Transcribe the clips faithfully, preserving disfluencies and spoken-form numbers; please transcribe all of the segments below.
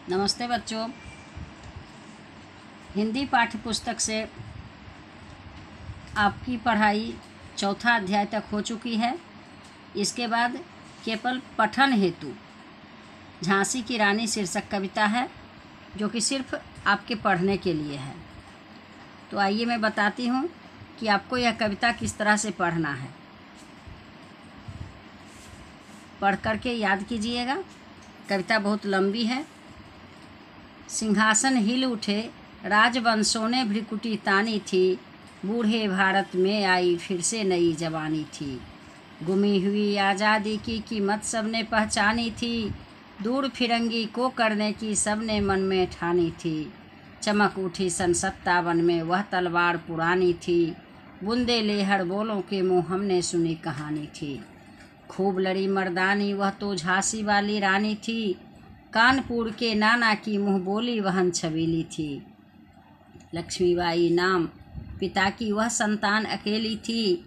नमस्ते बच्चों, हिंदी पाठ्य पुस्तक से आपकी पढ़ाई चौथा अध्याय तक हो चुकी है। इसके बाद केवल पठन हेतु झांसी की रानी शीर्षक कविता है, जो कि सिर्फ आपके पढ़ने के लिए है। तो आइए मैं बताती हूँ कि आपको यह कविता किस तरह से पढ़ना है। पढ़ करके याद कीजिएगा। कविता बहुत लंबी है। सिंहासन हिल उठे, राजवंशों ने भ्रिकुटी तानी थी, बूढ़े भारत में आई फिर से नई जवानी थी। गुमी हुई आज़ादी की कीमत सबने पहचानी थी, दूर फिरंगी को करने की सबने मन में ठानी थी। चमक उठी सन सत्तावन में वह तलवार पुरानी थी, बूंदे लेहड़ बोलों के मुँह हमने सुनी कहानी थी। खूब लड़ी मर्दानी वह तो झांसी वाली रानी थी, कानपुर के नाना की मुँह बोली वहन छबीली थी। लक्ष्मीबाई नाम पिता की वह संतान अकेली थी,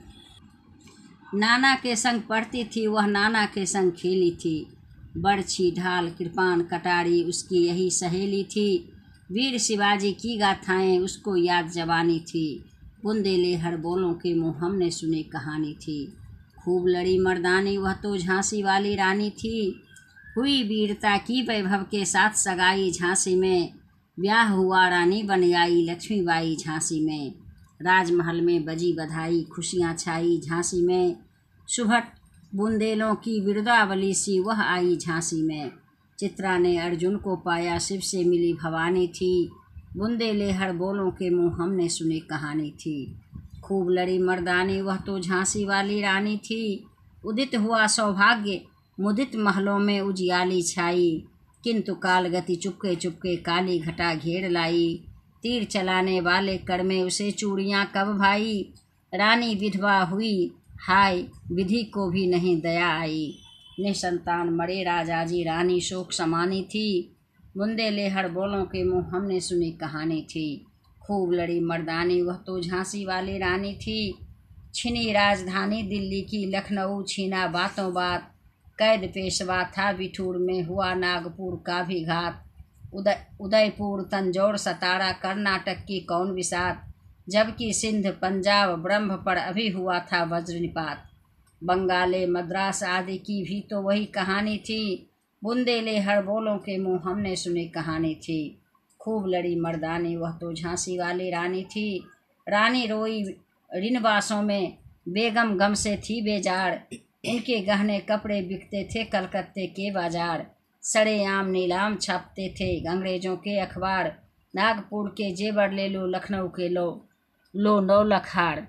नाना के संग पढ़ती थी वह नाना के संग खेली थी। बरछी ढाल कृपान कटारी उसकी यही सहेली थी, वीर शिवाजी की गाथाएं उसको याद जवानी थी। बूंदे लेहड़ बोलों के मुँह हमने सुनी कहानी थी। खूब लड़ी मर्दानी वह तो झांसी वाली रानी थी, हुई वीरता की वैभव के साथ सगाई झांसी में, ब्याह हुआ रानी बन आई लक्ष्मीबाई झांसी में। राजमहल में बजी बधाई खुशियाँ छाई झांसी में, सुभट बुंदेलों की बिरदावली सी वह आई झांसी में। चित्रा ने अर्जुन को पाया शिव से मिली भवानी थी, बूंदे लेहड़ बोलों के मुँह हमने सुनी कहानी थी। खूब लड़ी मर्दानी वह तो झांसी वाली रानी थी, उदित हुआ सौभाग्य मुदित महलों में उजियाली छाई, किंतु काल गति चुपके चुपके काली घटा घेर लाई। तीर चलाने वाले कर में उसे चूड़ियाँ कब भाई, रानी विधवा हुई हाय विधि को भी नहीं दया आई। निसंतान मरे राजाजी रानी शोक समानी थी, बूंदे लेहड़ बोलों के मुँह हमने सुनी कहानी थी। खूब लड़ी मर्दानी वह तो झांसी वाली रानी थी, छिनी राजधानी दिल्ली की लखनऊ छीना बातों बात। कैद पेशवा था बिठूर में हुआ नागपुर का भी घात, उदय उदयपुर तंजौर सतारा कर्नाटक की कौन विसात, जबकि सिंध पंजाब ब्रह्म पर अभी हुआ था वज्रनिपात। बंगाले मद्रास आदि की भी तो वही कहानी थी, बूंदे लेहड़ बोलों के मुँह हमने सुनी कहानी थी। खूब लड़ी मर्दानी वह तो झांसी वाली रानी थी, रानी रोई ऋणवासों में बेगम गम से थी बेजार। उनके गहने कपड़े बिकते थे कलकत्ते के बाजार, सड़े आम नीलाम छापते थे अंग्रेजों के अखबार। नागपुर के जेवर ले लो लखनऊ के लो लो नौ लखार।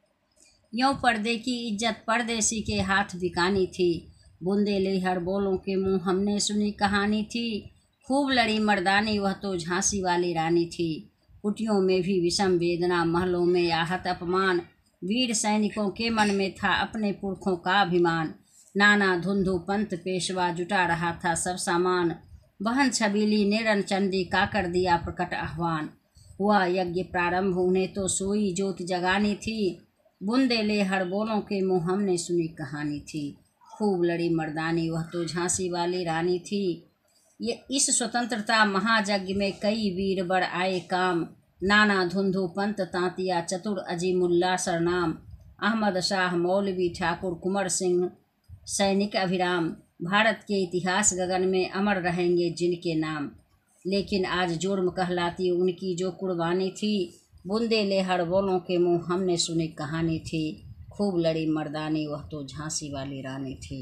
यों पर्दे की इज्जत परदेसी के हाथ बिकानी थी, बूंदे लेहड़ बोलों के मुँह हमने सुनी कहानी थी। खूब लड़ी मर्दानी वह तो झांसी वाली रानी थी, कुटियों में भी विषम वेदना महलों में आहत अपमान। वीर सैनिकों के मन में था अपने पुरखों का अभिमान, नाना धुंधु पंत पेशवा जुटा रहा था सब सामान। बहन छबीली ने रणचंडी का कर दिया प्रकट आह्वान, हुआ यज्ञ प्रारंभ उन्हें तो सोई ज्योति जगानी थी, बूंदे लेहड़ बोलों के मुँह हमने सुनी कहानी थी। खूब लड़ी मर्दानी वह तो झांसी वाली रानी थी, ये इस स्वतंत्रता महायज्ञ में कई वीर बड़ आए काम। नाना धुंधु पंत तांतिया चतुर अजीमुल्ला सरनाम, अहमद शाह मौलवी ठाकुर कुंवर सिंह सैनिक अभिराम। भारत के इतिहास गगन में अमर रहेंगे जिनके नाम, लेकिन आज जुर्म कहलाती उनकी जो कुर्बानी थी, बूंदे लेहड़ बोलों के मुँह हमने सुनी कहानी थी। खूब लड़ी मर्दानी वह तो झांसी वाली रानी थी।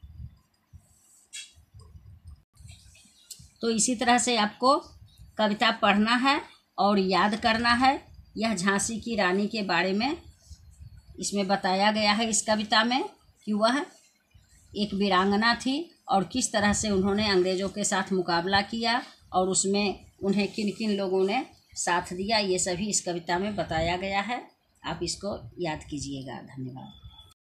तो इसी तरह से आपको कविता पढ़ना है और याद करना है। यह झांसी की रानी के बारे में इसमें बताया गया है इस कविता में कि वह एक वीरांगना थी और किस तरह से उन्होंने अंग्रेज़ों के साथ मुकाबला किया और उसमें उन्हें किन किन लोगों ने साथ दिया, ये सभी इस कविता में बताया गया है। आप इसको याद कीजिएगा। धन्यवाद।